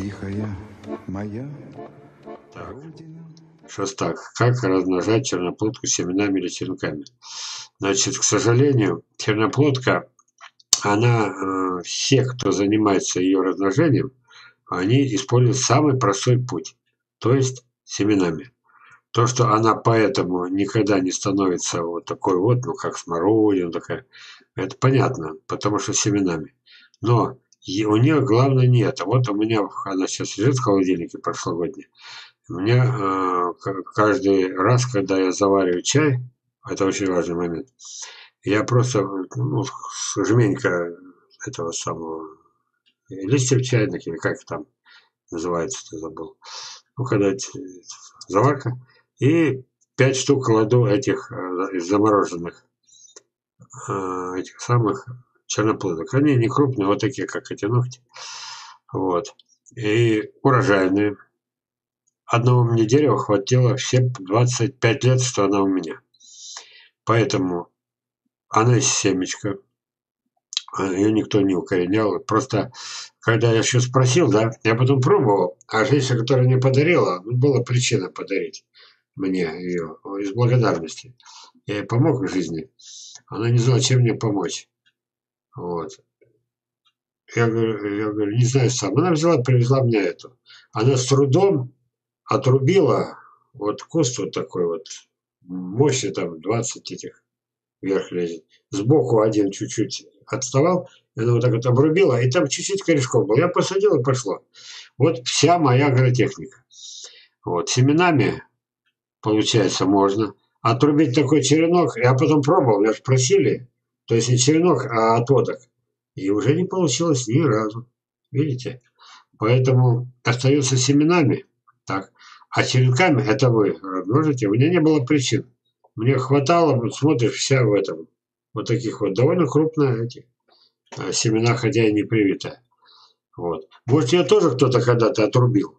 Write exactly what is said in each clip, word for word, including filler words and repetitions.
Тихая моя Так, родина. сейчас так. Как размножать черноплодку семенами или черенками? Значит, к сожалению, черноплодка, она, э, все, кто занимается ее размножением, они используют самый простой путь, то есть семенами. То, что она поэтому никогда не становится вот такой вот, ну, как смородина такая, это понятно, потому что семенами. Но и у нее главное не это. Вот у меня, она сейчас лежит в холодильнике прошлогодняя. У меня э, к- каждый раз, когда я завариваю чай, это очень важный момент, я просто, ну, жменька этого самого, э, листьев чайных, или как там называется, ты забыл. Ну, когда эти, заварка. И пять штук кладу этих э, замороженных, э, этих самых черноплодок. Они не крупные, вот такие, как эти ногти. Вот. И урожайные. Одного мне дерева хватило все двадцать пять лет, что она у меня. Поэтому она из семечка. Ее никто не укоренял. Просто, когда я еще спросил, да, я потом пробовал, а женщина, которая мне подарила, ну, была причина подарить мне ее из благодарности. Я ей помог в жизни. Она не знала, чем мне помочь. Вот. Я говорю, я говорю, не знаю сам. Она взяла, привезла мне эту. Она с трудом отрубила вот куст вот такой вот, мощный, там двадцать этих вверх лезет. Сбоку один чуть-чуть отставал, и она вот так вот обрубила, и там чуть-чуть корешков был. Я посадил, и пошло. Вот вся моя агротехника. Вот. Семенами, получается, можно. Отрубить такой черенок, я потом пробовал, меня же просили. То есть не черенок, а отводок. И уже не получилось ни разу. Видите? Поэтому остаются семенами. Так. А черенками это вы размножите. У меня не было причин. Мне хватало, вот смотришь, вся в этом. Вот таких вот довольно крупные эти э, семена, хотя и не привитые. Вот. Может, ее тоже кто-то когда-то отрубил.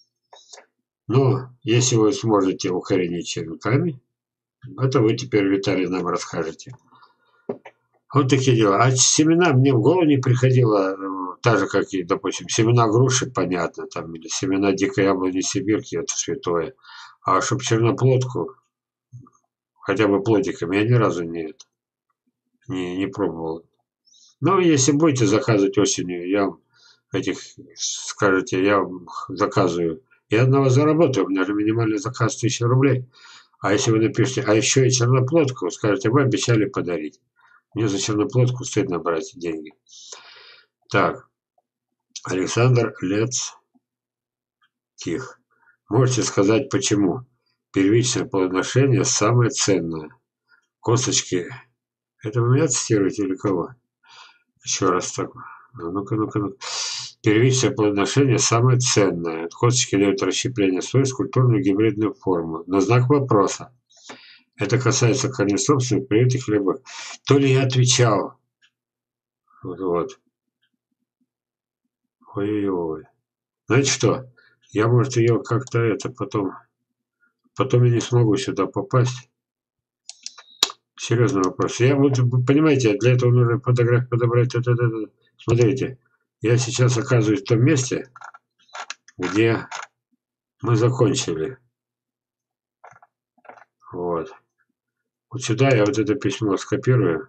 Но если вы сможете укоренить черенками, это вы теперь, Виталий, нам расскажете. Вот такие дела. А семена мне в голову не приходило, э, так же, как и, допустим, семена груши, понятно, там, или семена дикой яблони сибирки, это святое. А чтоб черноплодку, хотя бы плодиками, я ни разу не, это, не, не пробовал. Ну, если будете заказывать осенью, я вам этих, скажете, я вам заказываю. Я одного заработаю, у меня же минимальный заказ тысяча рублей. А если вы напишете, а еще и черноплодку, скажете, вы обещали подарить. Мне за черноплодку стыдно брать деньги. Так, Александр Лецких. Можете сказать, почему первичное плодоношение самое ценное? Косточки. Это вы меня цитируете или кого? Еще раз так. Ну-ка, ну-ка, ну-ка. Первичное плодоношение самое ценное. Косточки дают расщепление свойств, культурную гибридную форму. На знак вопроса. Это касается корнестопственных, привитых или любых. То ли я отвечал. Вот. Ой-ой-ой. Знаете что? Я, может, ее как-то это потом... Потом я не смогу сюда попасть. Серьезный вопрос. Я вот, вы понимаете, для этого нужно фотографию подобрать. Это, это, это. Смотрите, я сейчас оказываюсь в том месте, где мы закончили. Вот. Вот сюда я вот это письмо скопирую.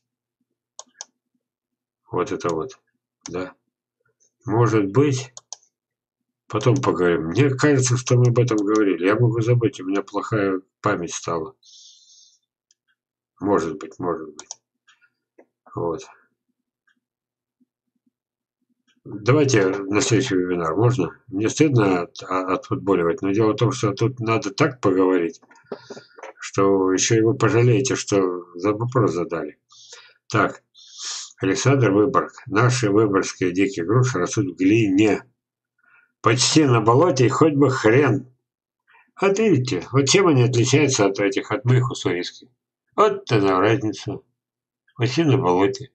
Вот это вот. Да. Может быть, потом поговорим. Мне кажется, что мы об этом говорили. Я могу забыть, у меня плохая память стала. Может быть, может быть. Вот. Давайте на следующий вебинар, можно? Мне стыдно от, отфутболивать, но дело в том, что тут надо так поговорить, что еще и вы пожалеете, что за вопрос задали. Так, Александр Выборг. Наши выборгские дикие груши растут в глине. Почти на болоте, и хоть бы хрен. Вот видите, вот чем они отличаются от этих, от моих уссурийских? Вот она разница. Почти на болоте.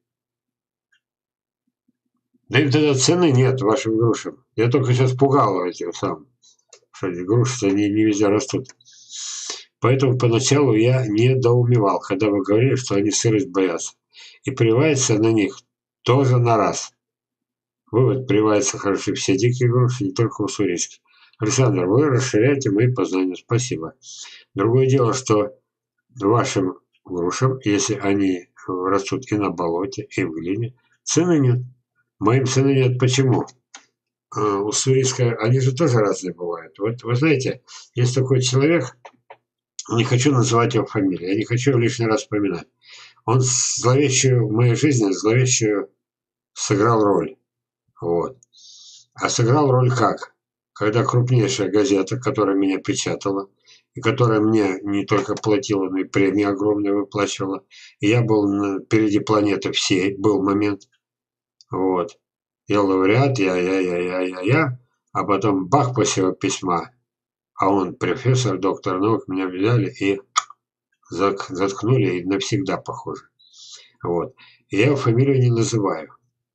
Да им тогда цены нет вашим грушам. Я только сейчас пугал этих сам, что эти груши они не везде растут. Поэтому поначалу я недоумевал, когда вы говорили, что они сырость боятся. И прививается на них тоже на раз. Вывод: прививаются хороши все дикие груши, не только уссурийские. Александр, вы расширяете мои познания. Спасибо. Другое дело, что вашим грушам, если они растут и на болоте, и в глине, цены нет. Моим цены нет. Почему? А, уссурийская, они же тоже разные бывают. Вот вы знаете, есть такой человек, не хочу называть его фамилию, я не хочу его лишний раз вспоминать. Он зловещую в моей жизни, зловещую сыграл роль. Вот. А сыграл роль как? Когда крупнейшая газета, которая меня печатала, и которая мне не только платила, но и премии огромные выплачивала, и я был на, впереди планеты всей, был момент. Вот. Я лауреат, я, я, я, я, я, я, а потом бах после его письма, а он профессор, доктор наук, меня взяли и заткнули, и навсегда, похоже. Вот. И я его фамилию не называю.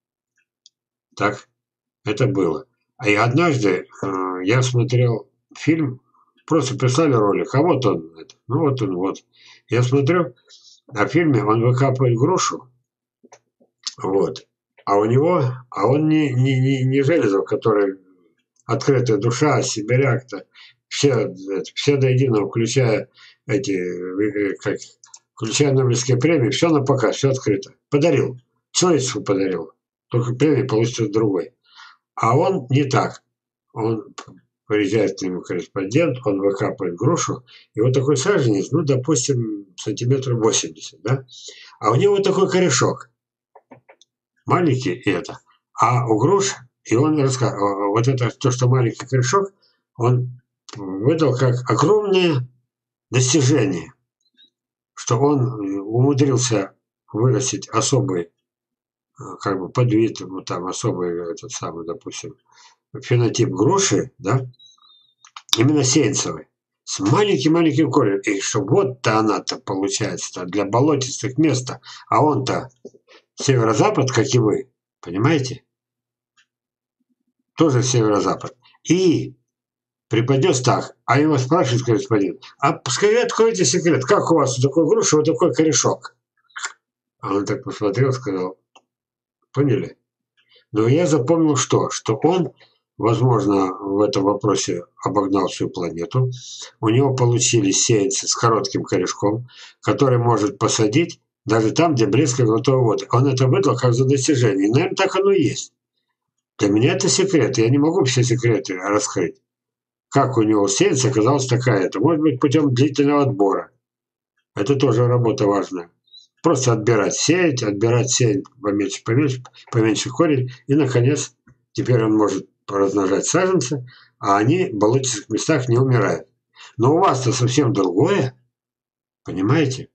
Так это было. А и однажды э, я смотрел фильм, просто прислали ролик, а вот он, это, ну вот он, вот. Я смотрю, а в фильме он выкапывает грушу, вот, а у него, а он не, не, не, не Железов, который открытая душа, сибиряк-то, все, все до единого, включая эти, как, включая Нобелевские премии, все на показ, все открыто. Подарил, человечеству подарил, только премия получится другой. А он не так. Он приезжает к нему корреспондент, он выкапывает грушу, и вот такой саженец, ну, допустим, сантиметров восемьдесят, да? А у него вот такой корешок. Маленький и это. А у груш, и он рассказывал, вот это то, что маленький корешок, он выдал как огромное достижение, что он умудрился вырастить особый, как бы подвид, ну, там особый этот самый, допустим, фенотип груши, да, именно сеянцевый, с маленьким-маленьким корнем. И что вот-то она-то получается для болотистых мест, а он-то северо-запад, как и вы, понимаете? Тоже северо-запад. И преподнес так, а его спрашивает корреспондент, а скажи, откройте секрет, как у вас у такой груши вот такой корешок? А он так посмотрел, сказал, поняли? Но я запомнил что? Что он, возможно, в этом вопросе обогнал всю планету. У него получились сеянцы с коротким корешком, который может посадить даже там, где близко грунтовые воды. Он это выдал как за достижение. И, наверное, так оно и есть. Для меня это секрет. Я не могу все секреты раскрыть. Как у него сеянца оказалась такая-то. Может быть, путем длительного отбора. Это тоже работа важная. Просто отбирать, сеять, отбирать, сеять поменьше, поменьше, поменьше корень. И, наконец, теперь он может размножать саженцы, а они в болотистых местах не умирают. Но у вас-то совсем другое. Понимаете?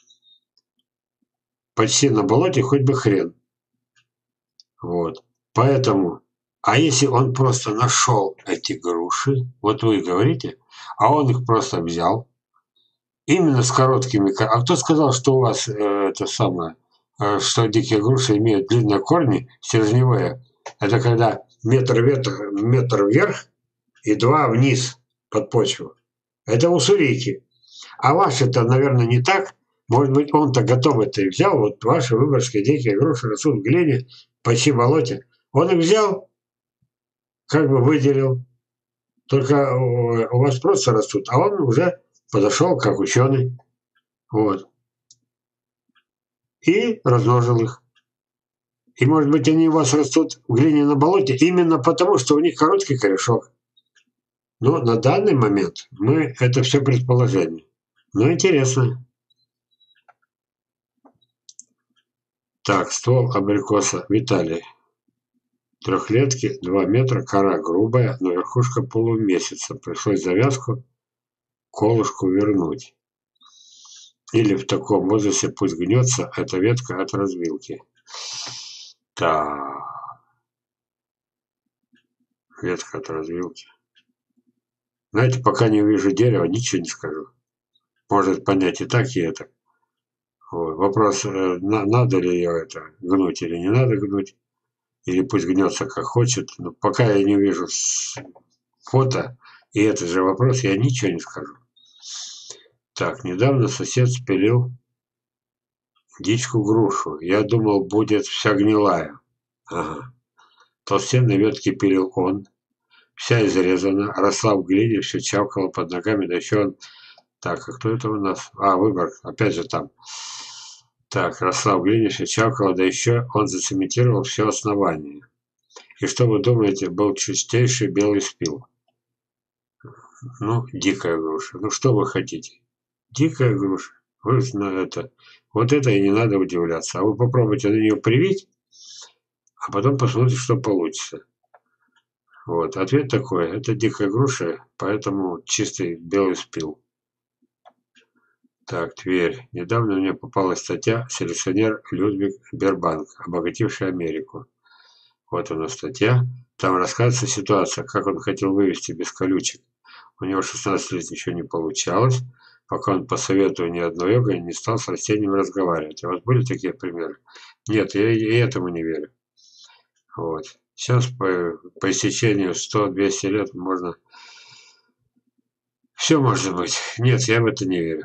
Почти на болоте хоть бы хрен. Вот. Поэтому, а если он просто нашел эти груши, вот вы говорите, а он их просто взял, именно с короткими. А кто сказал, что у вас э, это самое, э, что дикие груши имеют длинные корни, стержневые? Это когда метр, ветр, метр вверх и два вниз под почву. Это уссурийки. А ваши-то, наверное, не так. Может быть, он-то готовый-то и взял. Вот ваши выборгские дикие груши растут в глине, почти болоте. Он их взял, как бы выделил. Только у вас просто растут, а он уже подошел как ученый. Вот. И размножил их. И, может быть, они у вас растут в глине на болоте именно потому, что у них короткий корешок. Но на данный момент мы это все предположение. Но интересно. Так, ствол абрикоса. Виталий. Трехлетки, два метра, кора грубая, но верхушка полумесяца. Пришлось завязку, колышку вернуть. Или в таком возрасте пусть гнется эта ветка от развилки. Так. Ветка от развилки. Знаете, пока не увижу дерева, ничего не скажу. Может понять и так, и это. Вот. Вопрос, на, надо ли ее это гнуть или не надо гнуть. Или пусть гнется как хочет. Но пока я не увижу фото, и этот же вопрос, я ничего не скажу. Так, недавно сосед спилил дичку грушу. Я думал, будет вся гнилая. Ага. Толстенные ветки пилил он, вся изрезана, росла в глине, все чавкало под ногами, да еще он... Так, а кто это у нас? А, выбор, опять же там. Так, росла в глине, все чавкало, да еще он зацементировал все основание. И что вы думаете, был чистейший белый спил. Ну, дикая груша. Ну, что вы хотите? Дикая груша. Вы на это. Вот это и не надо удивляться. А вы попробуйте на нее привить, а потом посмотрите, что получится. Вот. Ответ такой. Это дикая груша, поэтому чистый белый спил. Так, Тверь. Недавно мне попалась статья «Селекционер Людвиг Бербанк, обогативший Америку». Вот она статья. Там рассказывается ситуация, как он хотел вывести без колючек. У него шестнадцать лет ничего не получалось, пока он по совету ни одной йога не стал с растением разговаривать. А вот были такие примеры? Нет, я и этому не верю. Вот. Сейчас по, по истечению сто-двести лет можно... Все может быть. Нет, я в это не верю.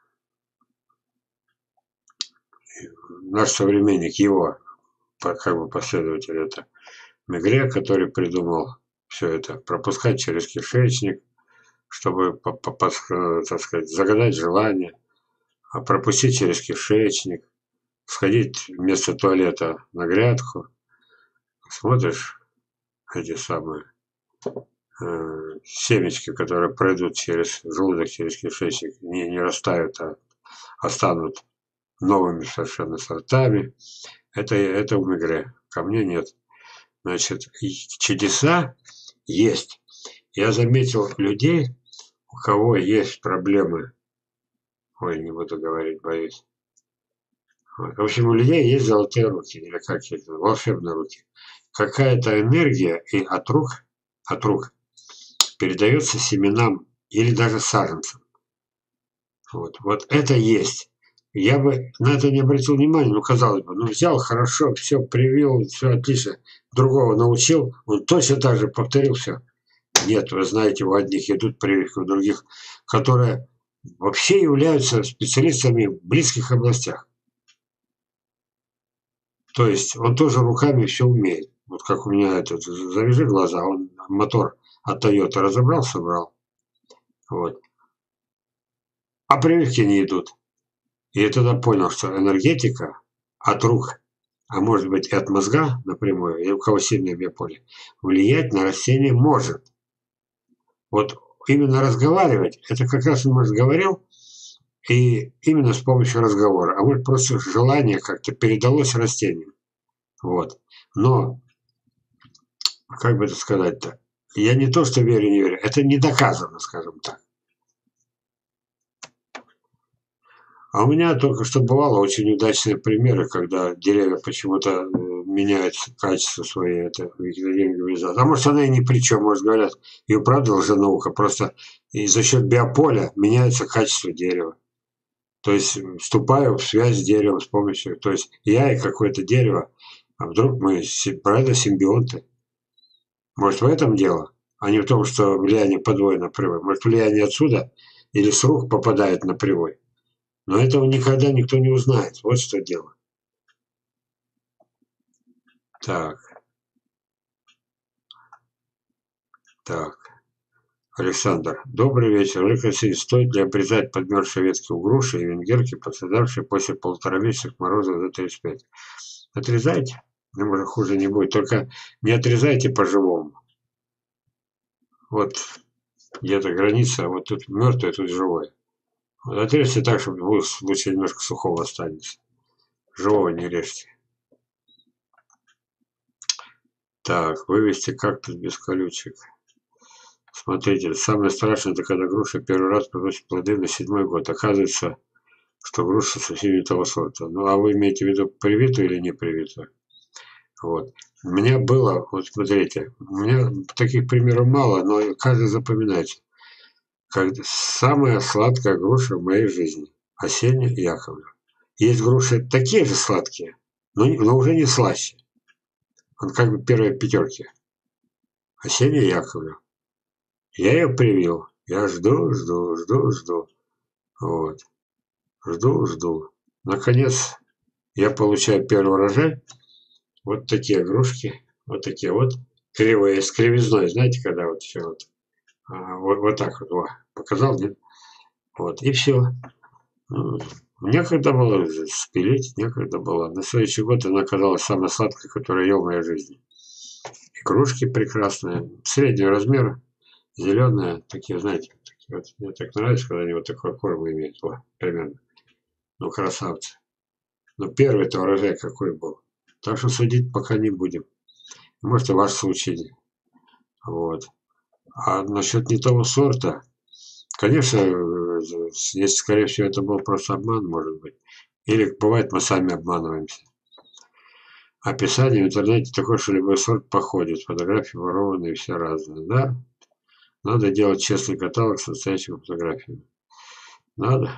Наш современник, его как бы последователь, это Мегре, который придумал все это, пропускать через кишечник, чтобы, так сказать, загадать желание, пропустить через кишечник, сходить вместо туалета на грядку, смотришь эти самые э, семечки, которые пройдут через желудок, через кишечник, не, не растают, а, а станут новыми совершенно сортами. Это, это у Мегре. Ко мне нет. Значит, чудеса есть. Я заметил людей, у кого есть проблемы. Ой, не буду говорить, боюсь. Вот. В общем, у людей есть золотые руки, или как это, волшебные руки. Какая-то энергия и от рук, от рук передается семенам или даже саженцам. Вот. Вот это есть. Я бы на это не обратил внимания, но казалось бы, ну взял хорошо, все привил, все отлично, другого научил, он точно так же повторил все. Нет, вы знаете, у одних идут прививки, у других, которые вообще являются специалистами в близких областях. То есть он тоже руками все умеет. Вот как у меня этот, завяжи глаза, он мотор от Toyota разобрал, собрал. Вот. А прививки не идут. И я тогда понял, что энергетика от рук, а может быть и от мозга напрямую, и у кого сильное биополе, влиять на растение может. Вот именно разговаривать, это как раз он, может, говорил, и именно с помощью разговора, а может просто желание как-то передалось растению. Вот. Но, как бы это сказать-то, я не то, что верю, не верю, это не доказано, скажем так. А у меня только что бывало очень удачные примеры, когда деревья почему-то меняют качество свои, это Екатерина говорит, а может она и ни при чем, может говорят, ее правда лженаука, просто и за счет биополя меняется качество дерева. То есть вступаю в связь с деревом с помощью, то есть я и какое-то дерево, а вдруг мы, правда, симбионты. Может в этом дело, а не в том, что влияние подвое на привой. Может влияние отсюда или с рук попадает на привой. Но этого никогда никто не узнает. Вот что дело. Так. Так. Александр. Добрый вечер. Олег Алексеевич, стоит ли обрезать подмерзшие ветки у груши и венгерки, пострадавшие после полуторамесячных морозов до тридцать пять? Отрезайте. Ну, может, хуже не будет. Только не отрезайте по-живому. Вот где-то граница, вот тут мертвое, тут живое. Вот отрежьте так, чтобы лучше немножко сухого останется. Живого не режьте. Так, вывести кактус без колючек. Смотрите, самое страшное, это когда груша первый раз приносит плоды на седьмой год. Оказывается, что груша совсем не того сорта. Ну, а вы имеете в виду привитую или не привитую? Вот. У меня было, вот смотрите, у меня таких примеров мало, но каждый запоминается. Как самая сладкая груша в моей жизни. Осенняя Яковлев. Есть груши такие же сладкие, но, но уже не слаще. Он как бы первой пятерки. Осенняя Яковлев. Я ее привил. Я жду, жду, жду, жду. Вот. Жду, жду. Наконец, я получаю первый урожай. Вот такие игрушки. Вот такие вот кривые, с кривизной, знаете, когда вот все вот, а, вот, вот так вот, во, показал, нет? Вот, и все. Некогда было спилить, некогда было. На следующий год она оказалась самой сладкой, которую я ел в моей жизни. Игрушки прекрасные, среднего размера, зеленые, такие, знаете, такие вот. Мне так нравится, когда они вот такой формы имеют, вот, примерно. Ну, красавцы. Но первый-то урожай какой был. Так что судить пока не будем. Может, и ваш случай. Вот. А насчет не того сорта, конечно, э, есть, скорее всего, это был просто обман, может быть. Или бывает, мы сами обманываемся. Описание в интернете такое, что любой сорт походит. Фотографии ворованные, все разные. Да, надо делать честный каталог с настоящими фотографиями. Надо.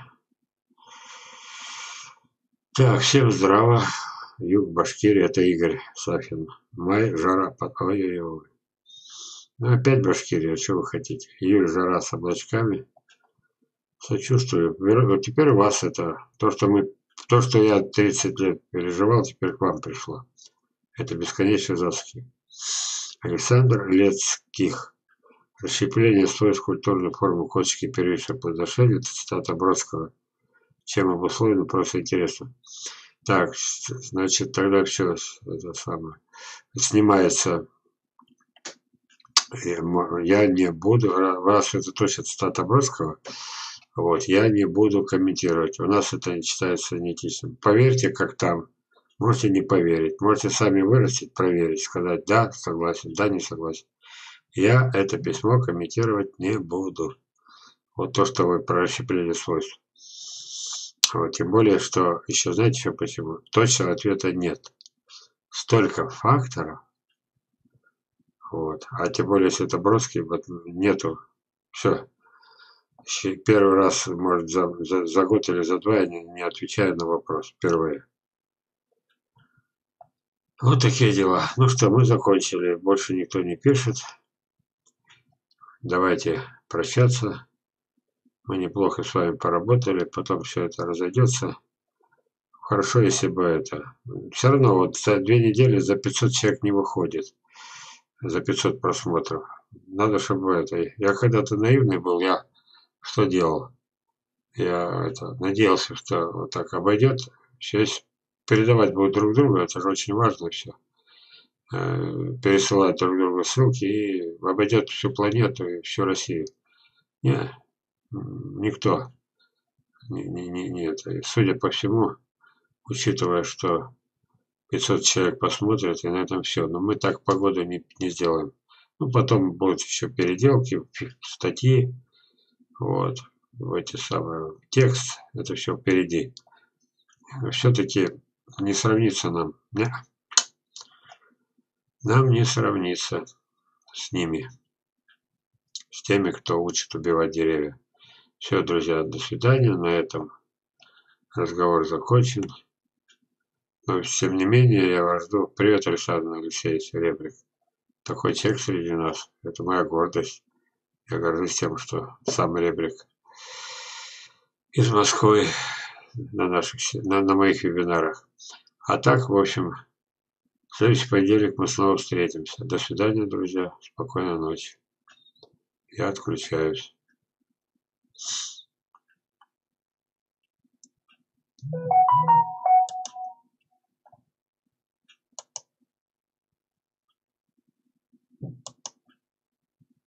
Так, всем здраво. Юг Башкирии, это Игорь Сафин. Май, жара, ой-ой-ой. Ну, опять Башкирия, что вы хотите? Июль, жара с облачками. Сочувствую. Вот теперь у вас это, то, что мы, то, что я тридцать лет переживал, теперь к вам пришло. Это бесконечные заски. Александр Лецких. Расщепление стоит культурной формы кочки первичного плодоношения. Это цитата Бродского. Чем обусловлено, просто интересно. Так, значит, тогда все это самое. Снимается. Я не буду, раз это точно цитата Бродского, вот, я не буду комментировать. У нас это не считается неэтичным. Поверьте, как там. Можете не поверить. Можете сами вырастить, проверить, сказать да, согласен, да, не согласен. Я это письмо комментировать не буду. Вот то, что вы про расщепление свойств. Вот, тем более, что еще знаете еще почему? Точного ответа нет. Столько факторов. Вот. А тем более, если это Бродский, вот нету. Все. Первый раз, может, за, за, за год или за два я не, не отвечаю на вопрос. Впервые. Вот такие дела. Ну что, мы закончили. Больше никто не пишет. Давайте прощаться. Мы неплохо с вами поработали. Потом все это разойдется. Хорошо, если бы это... Все равно вот за две недели за пятьсот человек не выходит. За пятьсот просмотров. Надо, чтобы это... Я когда-то наивный был, я что делал? Я это, надеялся, что вот так обойдет. Сейчас передавать будут друг другу, это же очень важно все. Пересылать друг другу ссылки и обойдет всю планету и всю Россию. Не, никто. Не, не, не, нет. И судя по всему, учитывая, что пятьсот человек посмотрят, и на этом все. Но мы так погоду не, не сделаем. Ну, потом будут еще переделки, статьи, вот, в эти самые, текст, это все впереди. Все-таки не сравнится нам. Не. Нам не сравнится с ними, с теми, кто учит убивать деревья. Все, друзья, до свидания. На этом разговор закончен. Но, тем не менее, я вас жду. Привет, Александр Алексеевич Ребрик. Такой человек среди нас. Это моя гордость. Я горжусь тем, что сам Ребрик из Москвы на, наших, на, на моих вебинарах. А так, в общем, в следующий понедельник мы снова встретимся. До свидания, друзья. Спокойной ночи. Я отключаюсь.